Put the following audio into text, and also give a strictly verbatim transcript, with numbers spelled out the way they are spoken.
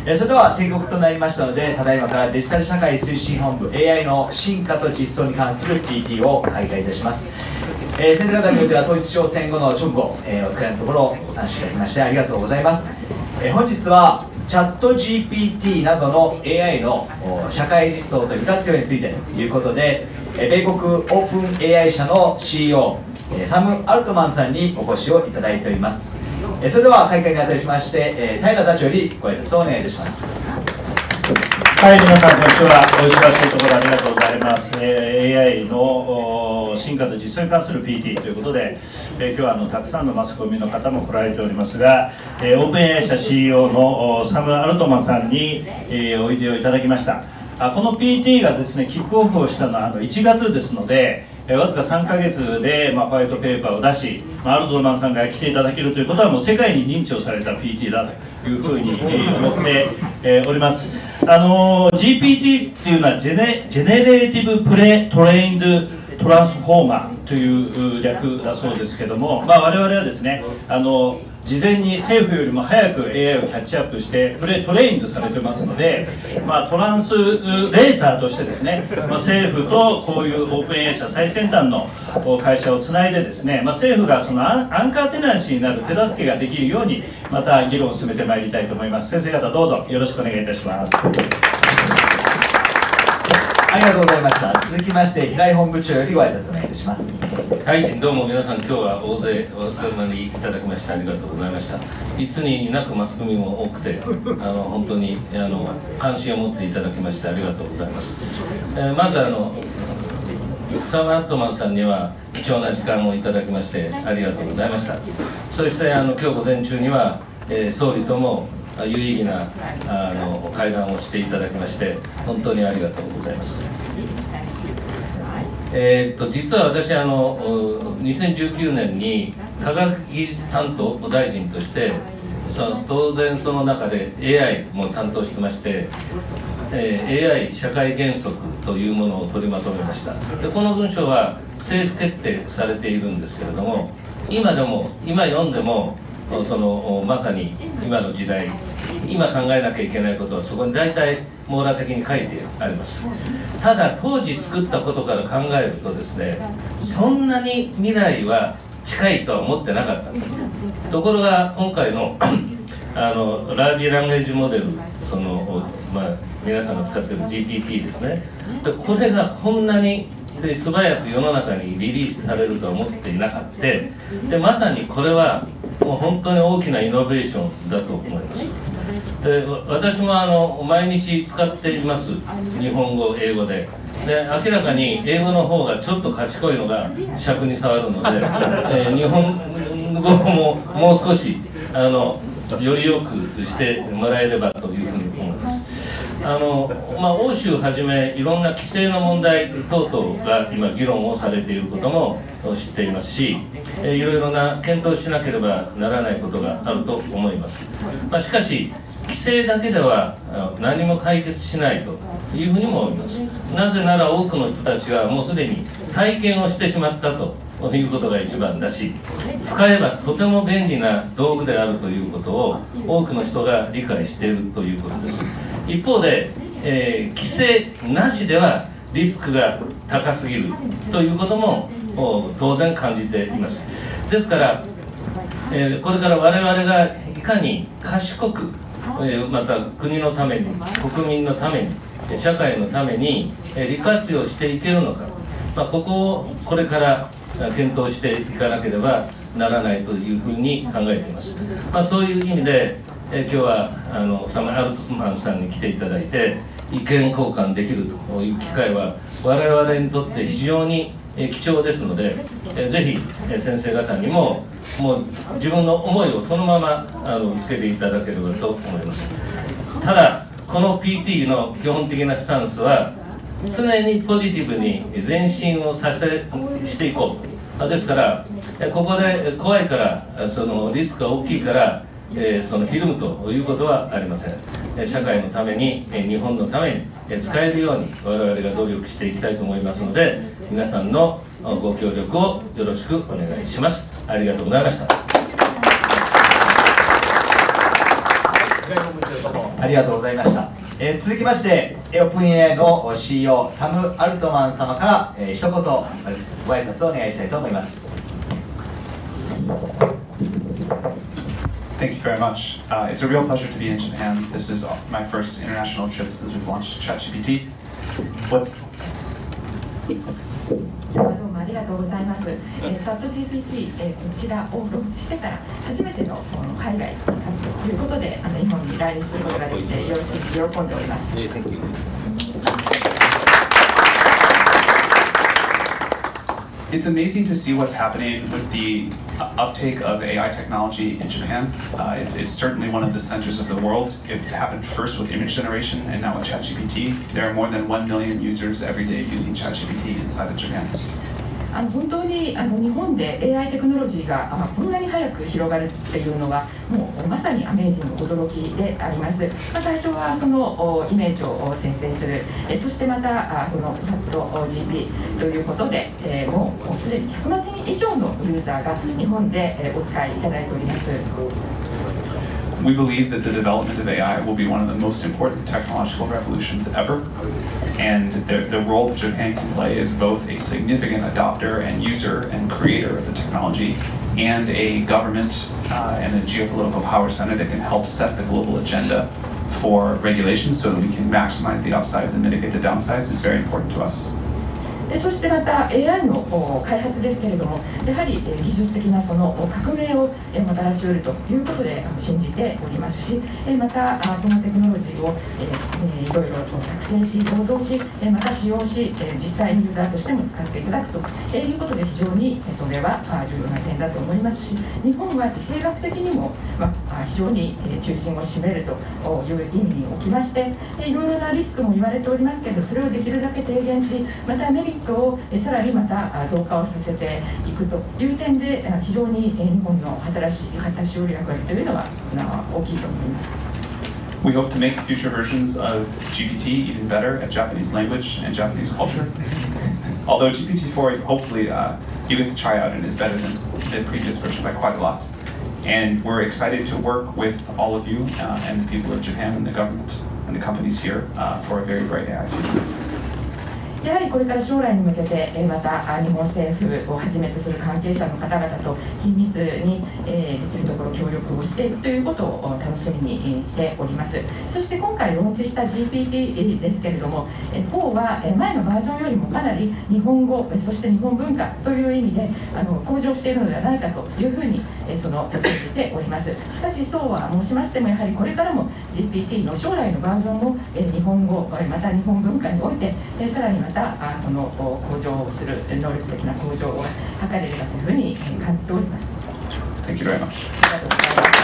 えそれでは定刻となりましたので、ただいまからデジタル社会推進本部 エーアイ の進化と実装に関する ピーティー を開催いたします。えー、先生方においては統一地方選後の直後、えー、お疲れのところご参加いただきましてありがとうございます。えー、本日はチャット ジーピーティー などの エーアイ の社会実装と利活用についてということで、米国オープン エーアイ 社の シーイーオー サム・アルトマンさんにお越しをいただいております。それでは開会にあたりまして、平座長よりご挨拶をお願いいたします。 はい、皆さんこんにちは。お忙しいところありがとうございます。えー、エーアイ の進化と実装に関する ピーティー ということで、えー、今日はあのたくさんのマスコミの方も来られておりますが、えー、オープン エーアイ 社 シーイーオー のサム・アルトマンさんに、えー、おいでをいただきました。あこの ピーティー がですねキックオフをしたのはあのいちがつですので、わずかさんかげつで、まあ、ホワイトペーパーを出し、まあ、アルトマンさんが来ていただけるということはもう世界に認知をされた ピーティー だというふうに、えー、思って、えー、おります。あのー、ジーピーティー っていうのはジェネ、ジェネレーティブプレトレインドトランスフォーマーという略だそうですけども、まあ、我々はですねあの事前に政府よりも早く エーアイ をキャッチアップしてプレトレインドされてますので、まあ、トランスレーターとしてですね、まあ、政府とこういうオープン エーアイ 社最先端の会社をつないでですね、まあ、政府がそのアンカーテナンシーになる手助けができるようにまた議論を進めてまいりたいと思います。先生方どうぞよろしくお願いいたします。 ありがとうございました。続きまして平井本部長よりご挨拶お願いいたします。 はい、どうも皆さん今日は大勢お集まりいただきましてありがとうございました。いつになくマスコミも多くてあの本当にあの関心を持っていただきましてありがとうございます。えー、まずあのサム・アルトマンさんには貴重な時間をいただきましてありがとうございました。そしてあの今日午前中には、えー、総理とも有意義なあの会談をしていただきまして本当にありがとうございます。えー、っと実は私あのにせんじゅうきゅうねんに科学技術担当大臣としてその当然その中で エーアイ も担当してまして、えー、エーアイ 社会原則というものを取りまとめました。でこの文書は政府決定されているんですけれども、今でも今読んでもそのまさに今の時代今考えなきゃいけないことはそこに大体網羅的に書いてあります。ただ当時作ったことから考えるとですねそんなに未来は近いとは思ってなかったんです。ところが今回のあのラージランゲージモデルその、まあ、皆さんが使っている ジーピーティー ですねでこれがこんなにで素早く世の中にリリースされるとは思っていなかったでまさにこれはもう本当に大きなイノベーションだと思います。で私もあの毎日使っています日本語英語でで明らかに英語の方がちょっと賢いのが尺に触るので、えー、日本語ももう少しあのより良くしてもらえればというふうに思います。あのまあ、欧州はじめいろんな規制の問題等々が今議論をされていることも知っていますし、えー、いろいろな検討しなければならないことがあると思います。まあ、しかし規制だけでは何も解決しないというふうにも思います。なぜなら多くの人たちがもうすでに体験をしてしまったということが一番だし、使えばとても便利な道具であるということを多くの人が理解しているということです。一方で、えー、規制なしではリスクが高すぎるということも当然感じています。ですから、えー、これから我々がいかに賢く、えー、また国のために国民のために社会のために、えー、利活用していけるのか、まあ、ここをこれから検討していかなければならないというふうに考えています。まあ、そういう意味で、えー、今日はあのサム・アルトマンさんに来ていただいて意見交換できるという機会は我々にとって非常に貴重ですので、えー、ぜひ先生方にももう自分の思いをそのままあのぶつけていただければと思います。ただこの ピーティー の基本的なスタンスは常にポジティブに前進をさせしていこう。ですからここで怖いからそのリスクが大きいから、えー、そのひるむということはありません。社会のために日本のために使えるように我々が努力していきたいと思いますので皆さんのご協力をよろしくお願いします。ありがとうございました。 ありがとうございました。えー、続きまして、オープン エーアイ の シーイーオー サム・アルトマン様から、えー、一言ご挨拶をお願いしたいと思います。 Thank you very much. Uh, it's a real pleasure to be in Japan. This is my first international trip since we've launched ChatGPT. What's どうもありがとうございます。えー、チャット ジーピーティー、えー、こちらをローンチしてから初めての海外ということで、あの日本に来日することができてよろしく喜んでおります。 It's amazing to see what's happening with the uptake of A I technology in Japan. Uh, it's, it's certainly one of the centers of the world. It happened first with image generation and now with ChatGPT. There are more than one million users every day using ChatGPT inside of Japan. あの本当にあの日本で エーアイ テクノロジーがあこんなに早く広がるっていうのはもうまさにアメージング驚きであります。まあ、最初はそのイメージを生成する、えそしてまたあこのチャット ジーピー ということで、えー、もうすでにひゃくまんにん以上のユーザーが日本で、えー、お使いいただいております。 We believe that the development of A I will be one of the most important technological revolutions ever, and the, the role that Japan can play is both a significant adopter and user and creator of the technology, and a government uh, and a geopolitical power center that can help set the global agenda for regulations so that we can maximize the upsides and mitigate the downsides is very important to us. でそしてまた エーアイ の開発ですけれども、やはり技術的なその革命をもたらし得るということで信じておりますし、またこのテクノロジーをいろいろ作成し、創造し、また使用し、実際にユーザーとしても使っていただくということで非常にそれは重要な点だと思いますし、日本は地政学的にも非常に中心を占めるという意味におきまして、いろいろなリスクも言われておりますけれど、それをできるだけ低減し、またメリットをさらにまた増加をさせていくという点で非常に日本の新しい果たし得る役割というのは大きいと思います。 We hope to make future versions of G P T even better at Japanese language and Japanese culture. Although G P T four, hopefully, uh, you get to try out and is better than the previous version by quite a lot. And we're excited to work with all of you uh, and the people of Japan and the government and the companies here uh, for a very bright A I future. やはりこれから将来に向けてまた日本政府をはじめとする関係者の方々と緊密にできるところ協力をしていくということを楽しみにしております。そして今回ローンチした ジーピーティー ですけれども、フォーは前のバージョンよりもかなり日本語そして日本文化という意味であの向上しているのではないかというふうにその信じております。しかしそうは申しましても、やはりこれからも ジーピーティー の将来のバージョンも日本語また日本文化においてさらにまたこの向上する能力的な向上を図れればというふうに感じております。 Thank you very much. ありがとうございます。